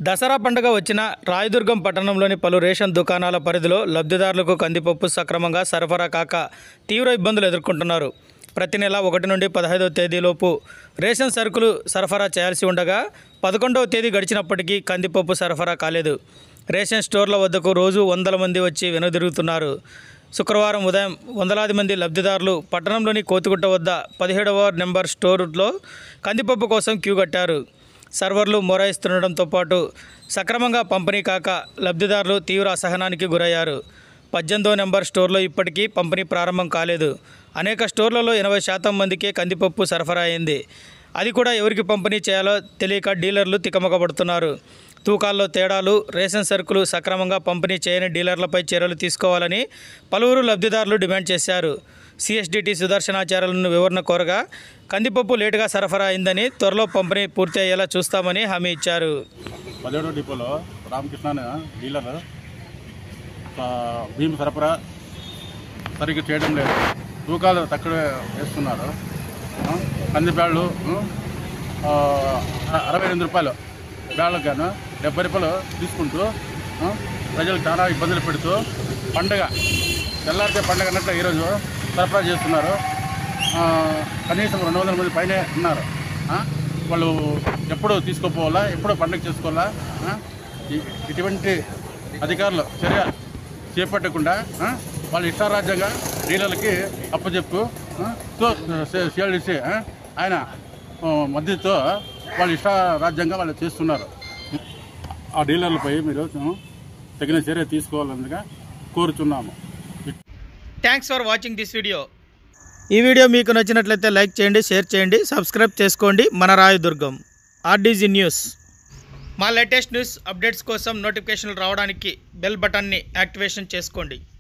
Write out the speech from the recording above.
దసరా పండుగ వచ్చిన రాయదుర్గం పట్టణంలోని పలు రేషన్ దుకాణాల పరిధిలో లబ్ధిదారులకు కందిపప్పు సక్రమంగా సరఫరా కాక తీవ్ర ఇబ్బందులు ఎదుర్కొంటున్నారు. ప్రతి నెల 1 నుండి 15వ తేదీలోపు రేషన్ సరుకులు సరఫరా చేయాల్సి ఉండగా 11వ తేదీ గడిచినప్పటికీ కందిపప్పు సరఫరా కాలేదు. రేషన్ స్టోర్ల వద్దకు రోజు వందల మంది వచ్చి వెనుదిరుగుతున్నారు. శుక్రవారం ఉదయం వందలాది మంది లబ్ధిదారులు పట్టణంలోని కోతిగుట్ట వద్ద 17వ నెంబర్ స్టోర్లో కందిపప్పు కోసం క్యూ కట్టారు. సర్వర్లు మొరాయిస్తుండటంతో పాటు సక్రమంగా పంపిణీ కాక లబ్ధిదారులు తీవ్ర అసహనానికి గురయ్యారు. 18వ నెంబర్ స్టోర్లో ఇప్పటికీ పంపిణీ ప్రారంభం కాలేదు. అనేక స్టోర్లలో 80% మందికే కందిపప్పు సరఫరా అయింది. అది కూడా ఎవరికి పంపిణీ చేయాలో తెలియక డీలర్లు తికమకబడుతున్నారు. తూకాల్లో తేడాలు, రేషన్ సరుకులు సక్రమంగా పంపిణీ చేయని డీలర్లపై చర్యలు తీసుకోవాలని పలువురు లబ్ధిదారులు డిమాండ్ చేశారు. సిఎస్డిటి సుదర్శనాచార్యులను వివరణ కోరగా కందిపప్పు లేటుగా సరఫరా అయిందని, త్వరలో పంపిణీ పూర్తి అయ్యేలా చూస్తామని హామీ ఇచ్చారు. 17వ డిపోలో రామకృష్ణ డీలర్ భీమ్ సరఫరా సరిగ్గా చేయడం లేదు. తూకాలు తక్కువ వేస్తున్నారు. కంది బ్యాళ్ళు 68 రూపాయలు బ్యాళ్ళకు గాను 70 రూపాయలు తీసుకుంటూ ప్రజలకు చాలా ఇబ్బందులు పెడుతూ పండుగ తెల్లారితే పండుగ అన్నట్లు ఈరోజు సరఫరా చేస్తున్నారు. కనీసం 200 మంది పైనే ఉన్నారు. వాళ్ళు ఎప్పుడు తీసుకోపోవాలా, ఎప్పుడు పండుగ చేసుకోవాలా, ఇటువంటి అధికారులు చర్య చేపట్టకుండా వాళ్ళు ఇష్టారాజ్యంగా డీలర్లకి అప్పచెప్పు సిఎల్డిసి ఆయన మద్దతుతో వాళ్ళు ఇష్టారాజ్యంగా వాళ్ళు చేస్తున్నారు. ఆ డీలర్లపై మీరు తగిన చర్య తీసుకోవాలన్నగా కోరుచున్నాము. Thanks for watching this video. ఈ వీడియో మీకు నచ్చినట్లయితే లైక్ చేయండి, షేర్ చేయండి, సబ్స్క్రైబ్ చేసుకోండి. మన రాయదుర్గం ఆర్డీజీ న్యూస్. మా లేటెస్ట్ న్యూస్ అప్డేట్స్ కోసం నోటిఫికేషన్లు రావడానికి బెల్ బటన్ని యాక్టివేషన్ చేసుకోండి.